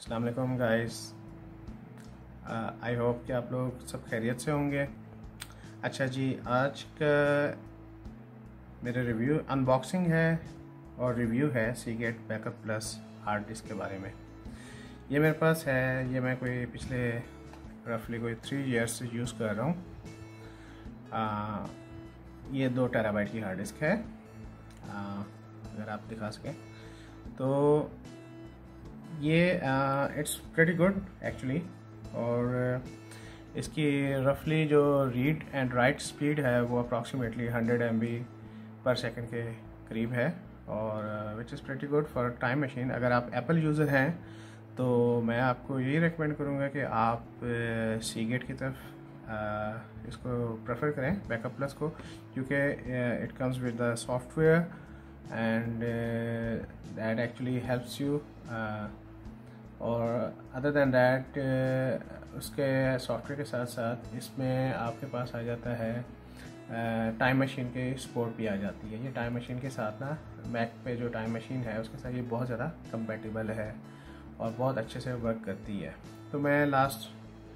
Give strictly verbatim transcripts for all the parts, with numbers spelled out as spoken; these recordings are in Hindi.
अस्सलाम वालेकुम गाइस, आई होप कि आप लोग सब खैरियत से होंगे। अच्छा जी, आज का मेरा रिव्यू अनबॉक्सिंग है और रिव्यू है Seagate backup plus hard disk के बारे में। ये मेरे पास है, ये मैं कोई पिछले रफली कोई थ्री इयर्स से यूज़ कर रहा हूँ। ये दो टेराबाइट की हार्ड डिस्क है। आ, अगर आप दिखा सकें तो ये इट्स प्रेटी गुड एक्चुअली। और इसकी रफली जो रीड एंड राइट स्पीड है वो approximately hundred M B per second के करीब है, और which is pretty good for time machine. अगर आप एप्पल यूज़र हैं तो मैं आपको यही रिकमेंड करूँगा कि आप सीगेट की तरफ uh, इसको प्रेफर करें, बैकअप प्लस को, क्योंकि it comes with the software and that actually helps you. और अदर दैन दैट उसके सॉफ्टवेयर के साथ साथ इसमें आपके पास आ जाता है टाइम मशीन के सपोर्ट भी आ जाती है। ये टाइम मशीन के साथ ना मैक पे जो टाइम मशीन है उसके साथ ये बहुत ज़्यादा कंपैटिबल है और बहुत अच्छे से वर्क करती है। तो मैं लास्ट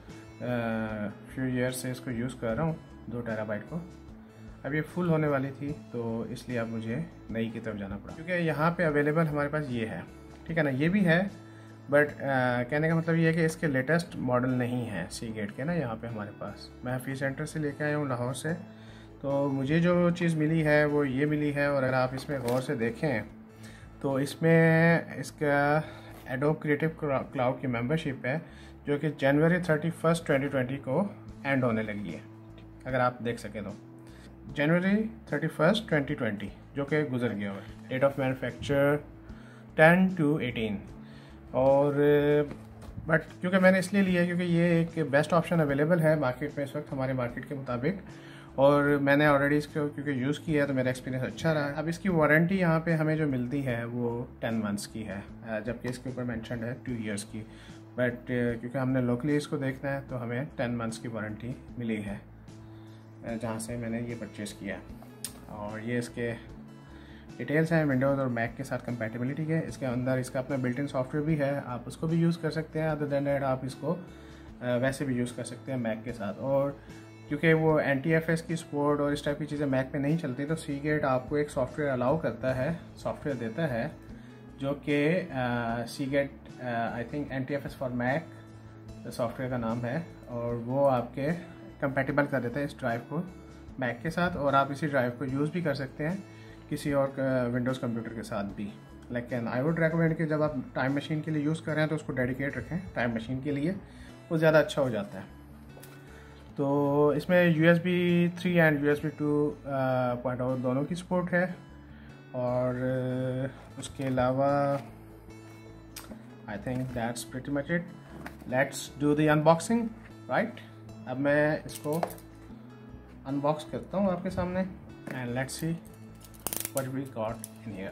फ्यू ईयर्स से इसको यूज़ कर रहा हूँ, दो टेराबाइट को। अब ये फुल होने वाली थी तो इसलिए अब मुझे नई की तरफ जाना पड़ा, क्योंकि यहाँ पे अवेलेबल हमारे पास ये है, ठीक है ना। ये भी है बट uh, कहने का मतलब ये है कि इसके लेटेस्ट मॉडल नहीं है सीगेट के ना यहाँ पे हमारे पास। मैं हफीज़ सेंटर से लेके आया हूँ लाहौर से, तो मुझे जो चीज़ मिली है वो ये मिली है। और अगर आप इसमें गौर से देखें तो इसमें इसका एडोब क्रिएटिव क्लाउड की मेंबरशिप है जो कि जनवरी थर्टी फर्स्ट ट्वेंटी ट्वेंटी को एंड होने लगी है। अगर आप देख सकें तो जनवरी थर्टी फर्स्ट ट्वेंटी ट्वेंटी जो कि गुजर गया हुआ है। Date of manufacture ten two eighteen. और बट क्योंकि मैंने इसलिए लिया है क्योंकि ये एक बेस्ट ऑप्शन अवेलेबल है मार्केट में इस वक्त, हमारे मार्केट के मुताबिक। और मैंने ऑलरेडी इसको क्योंकि यूज़ किया है तो मेरा एक्सपीरियंस अच्छा रहा है। अब इसकी वारंटी यहाँ पे हमें जो मिलती है वो टेन मंथ्स की है, जबकि इसके ऊपर मेंशन है टू इयर्स की। बट क्योंकि हमने लोकली इसको देखना है तो हमें टेन मंथ्स की वारंटी मिली है जहाँ से मैंने ये परचेज़ किया। और ये इसके डिटेल्स हैं विंडोज़ और मैक के साथ कंपैटिबिलिटी के। इसके अंदर इसका अपना बिल्ट इन सॉफ्टवेयर भी है, आप उसको भी यूज़ कर सकते हैं। अदर देन दैट आप इसको वैसे भी यूज़ कर सकते हैं मैक के साथ। और क्योंकि वो एन टी एफ एस की सपोर्ट और इस टाइप की चीज़ें मैक में नहीं चलती, तो सीगेट आपको एक सॉफ्टवेयर अलाउ करता है, सॉफ्टवेयर देता है जो कि Seagate I think N T F S for Mac software का नाम है। और वो आपके कंपैटिबल कर देता है इस ड्राइव को मैक के साथ, और आप इसी ड्राइव को यूज़ भी कर सकते हैं किसी और विंडोज़ कंप्यूटर के साथ भी। लेकिन आई वुड रेकमेंड कि जब आप टाइम मशीन के लिए यूज़ कर रहे हैं तो उसको डेडिकेट रखें टाइम मशीन के लिए, वो ज़्यादा अच्छा हो जाता है। तो इसमें U S B three and U S B two point O दोनों की सपोर्ट है। और uh, उसके अलावा I think that's pretty much it. Let's do the unboxing, right. अब मैं इसको अनबॉक्स करता हूँ आपके सामने and let's see what we got in here.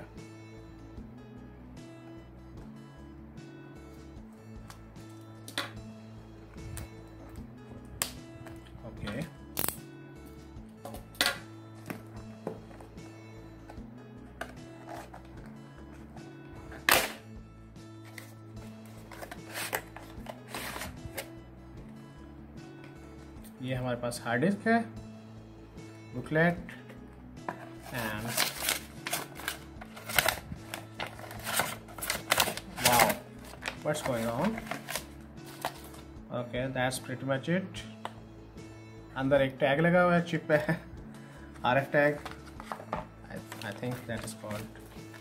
Okay. ये हमारे पास हार्ड डिस्क है, booklet and what's going on. Okay, that's pretty much it. अंदर एक टैग लगा हुआ है, चिप है, R F tag, I think that is called.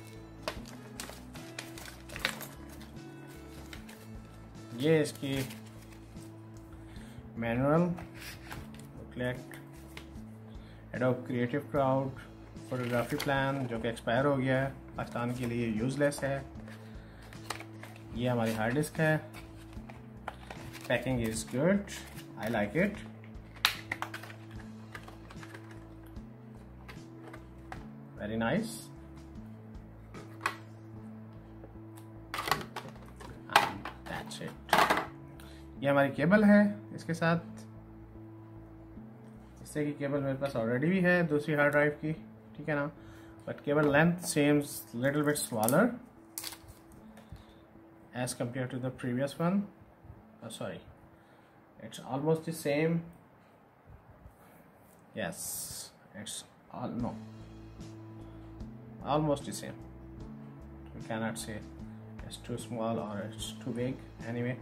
ये इसकी manual, booklet, Adobe creative cloud photography plan जो कि एक्सपायर हो गया है, पाकिस्तान के लिए यूजलेस है। ये हमारी हार्ड डिस्क है। Packing is good, I like it. Very nice. That's it. ये हमारी केबल है इसके साथ, इससे की केबल मेरे पास ऑलरेडी भी है दूसरी हार्ड ड्राइव की, ठीक है ना। but cable length seems little bit smaller as compared to the previous one. Oh, sorry, it's almost the same. Yes, it's all no almost the same. We cannot say it's too small or it's too big. Anyway,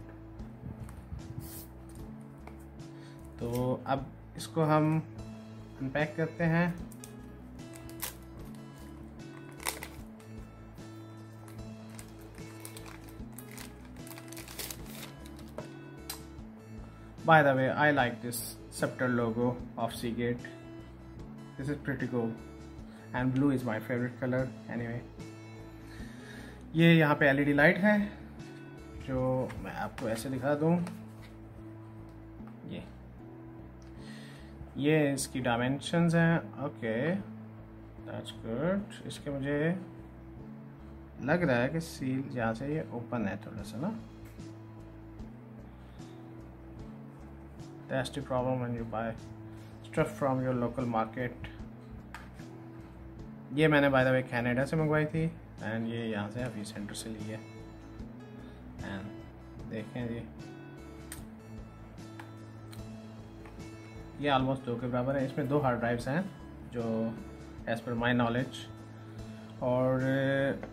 तो अब इसको हम अनपैक करते हैं। By the way, I like this Scepter logo of Seagate. This is pretty cool and blue is my favorite color. Anyway, ये यहाँ पे एलईडी लाइट है जो मैं आपको ऐसे दिखा दूँ। ये ये इसकी डायमेंशंस हैं। Okay, that's good. इसके मुझे लग रहा है कि सील यहाँ से ये ओपन है थोड़ा सा ना। That's the problem when you buy stuff from your local market. ये मैंने बाय द वे कनाडा से मंगवाई थी एंड ये यहाँ से अभी सेंटर से ली है। एंड देखें जी, ये ऑलमोस्ट दो के बराबर है। इसमें दो हार्ड ड्राइव्स हैं जो एज पर माई नॉलेज, और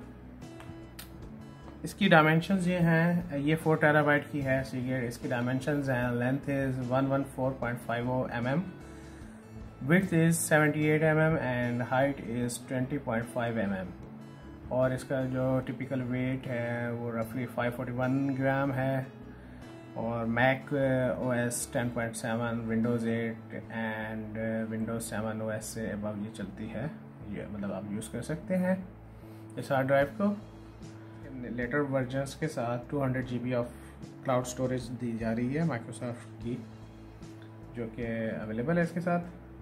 इसकी डायमेंशंस ये हैं। ये फोर टेराबाइट की है सीगेट। इसकी डायमेंशंस हैं, length is one one four point five M M, width is seventy eight M M and height is twenty point five M M. और इसका जो टिपिकल वेट है वो रफली फाइव फोर्टी वन ग्राम है। और Mac O S ten point seven, Windows eight and Windows seven O S से अबव ये चलती है। ये मतलब आप यूज़ कर सकते हैं इस हार्ड ड्राइव को। लेटर वर्जन्स के साथ two hundred G B of cloud storage दी जा रही है माइक्रोसॉफ्ट की, जो कि अवेलेबल है इसके साथ।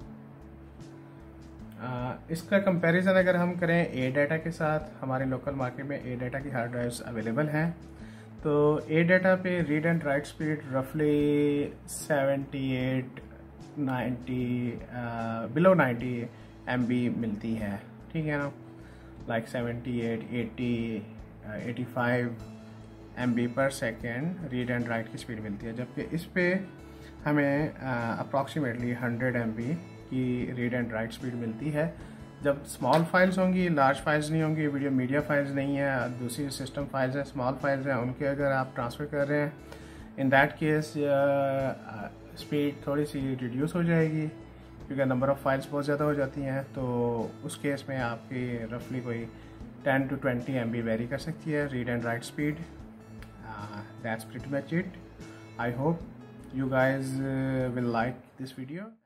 आ, इसका कंपैरिजन अगर हम करें ए डाटा के साथ, हमारे लोकल मार्केट में ए डाटा की हार्ड ड्राइव्स अवेलेबल हैं। तो ए डाटा पे रीड एंड राइट स्पीड रफली seventy eight ninety below ninety M B मिलती है, ठीक है ना। Like seventy eight eighty eighty five M B per second read and write की स्पीड मिलती है, जबकि इस पे हमें अप्रॉक्सीमेटली हंड्रेड एम बी की रीड एंड राइट स्पीड मिलती है। जब स्मॉल फाइल्स होंगी, लार्ज फाइल्स नहीं होंगी, वीडियो मीडिया फाइल्स नहीं है, दूसरी सिस्टम फाइल्स हैं, स्मॉल फाइल्स हैं, उनके अगर आप ट्रांसफ़र कर रहे हैं, इन दैट केस स्पीड थोड़ी सी रिड्यूस हो जाएगी क्योंकि नंबर ऑफ़ फाइल्स बहुत ज़्यादा हो जाती हैं। तो उस केस में आपकी रफली कोई ten two twenty M B vary कर सकती है read and write speed. That's pretty much it. I hope you guys uh, will like this video.